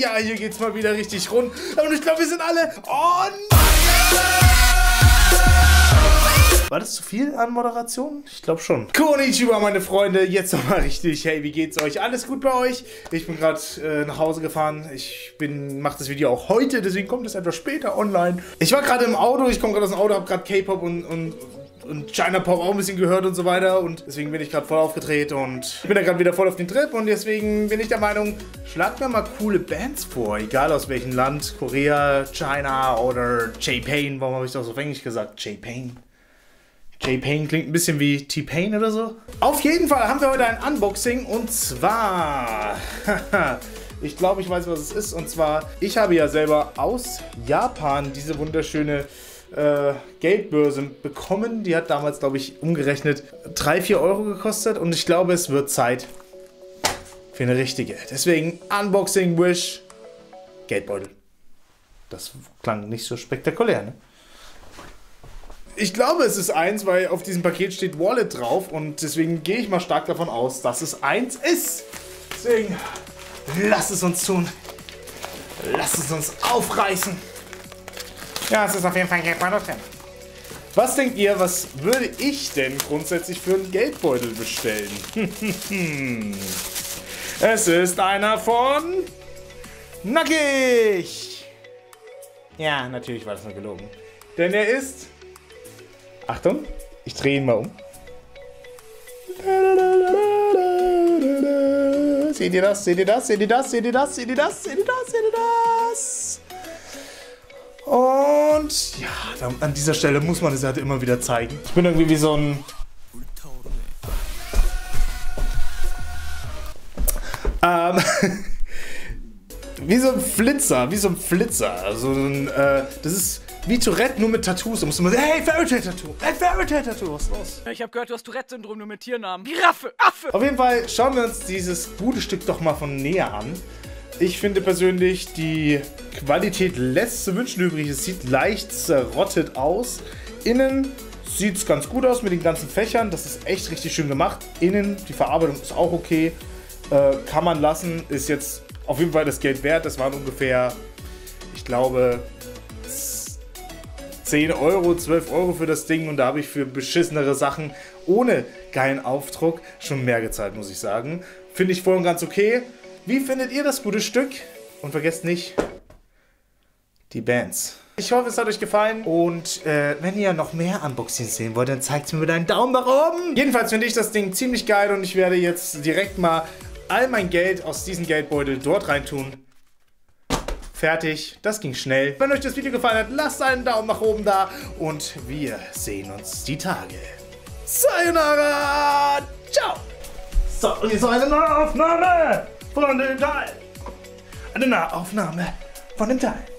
ja, hier geht's mal wieder richtig rund. Und ich glaube, wir sind alle on. War das zu viel an Moderation? Ich glaube schon. Konnichiwa, meine Freunde. Jetzt nochmal richtig. Hey, wie geht's euch? Alles gut bei euch? Ich bin gerade nach Hause gefahren. Mache das Video auch heute, deswegen kommt es etwas später online. Ich war gerade im Auto. Ich komme gerade aus dem Auto, habe gerade K-Pop und China Pop auch ein bisschen gehört und so weiter. Und deswegen bin ich gerade voll aufgedreht und bin da gerade wieder voll auf den Trip. Und deswegen bin ich der Meinung, schlagt mir mal coole Bands vor. Egal aus welchem Land. Korea, China oder J-Pain. Warum habe ich das auf Englisch gesagt? J-Pain. J-Pain klingt ein bisschen wie T-Pain oder so. Auf jeden Fall haben wir heute ein Unboxing und zwar... ich glaube, ich weiß, was es ist. Und zwar, ich habe ja selber aus Japan diese wunderschöne Geldbörse bekommen. Die hat damals, glaube ich, umgerechnet 3-4 Euro gekostet. Und ich glaube, es wird Zeit für eine richtige. Deswegen Unboxing, Wish, Geldbeutel. Das klang nicht so spektakulär, ne? Ich glaube, es ist eins, weil auf diesem Paket steht Wallet drauf und deswegen gehe ich mal stark davon aus, dass es eins ist. Deswegen, lasst es uns tun. Lasst es uns aufreißen. Ja, es ist auf jeden Fall ein Geldbeutel drin. Was denkt ihr, was würde ich denn grundsätzlich für einen Geldbeutel bestellen? Es ist einer von Nackig. Ja, natürlich war das nur gelogen. Denn er ist... Achtung, ich drehe ihn mal um. Seht ihr das? Seht ihr das? Seht ihr das? Seht ihr das? Seht ihr das? Seht ihr das? Seht ihr das? Und ja, an dieser Stelle muss man es halt immer wieder zeigen. Ich bin irgendwie wie so ein... wie so ein Flitzer, Also das ist... Wie Tourette, nur mit Tattoos. Da musst du mal sagen, hey, Fairy Tail Tattoo. Hey, Fairy Tail Tattoo, was ist los? Ich hab gehört, du hast Tourette-Syndrom, nur mit Tiernamen. Giraffe, Affe. Auf jeden Fall schauen wir uns dieses gute Stück doch mal von näher an. Ich finde persönlich, die Qualität lässt zu wünschen übrig. Es sieht leicht zerrottet aus. Innen sieht es ganz gut aus mit den ganzen Fächern. Das ist echt richtig schön gemacht. Innen, die Verarbeitung ist auch okay. Kann man lassen. Ist jetzt auf jeden Fall das Geld wert. Das waren ungefähr, ich glaube... 10 Euro, 12 Euro für das Ding und da habe ich für beschissenere Sachen ohne geilen Aufdruck schon mehr gezahlt, muss ich sagen. Finde ich voll und ganz okay. Wie findet ihr das gute Stück? Und vergesst nicht die Bands. Ich hoffe, es hat euch gefallen und wenn ihr noch mehr Unboxings sehen wollt, dann zeigt es mir mit einem Daumen nach oben. Jedenfalls finde ich das Ding ziemlich geil und ich werde jetzt direkt mal all mein Geld aus diesem Geldbeutel dort reintun. Fertig, das ging schnell. Wenn euch das Video gefallen hat, lasst einen Daumen nach oben da und wir sehen uns die Tage. Sayonara! Ciao! So, und jetzt noch eine Nahaufnahme von dem Teil. Eine Nahaufnahme von dem Teil.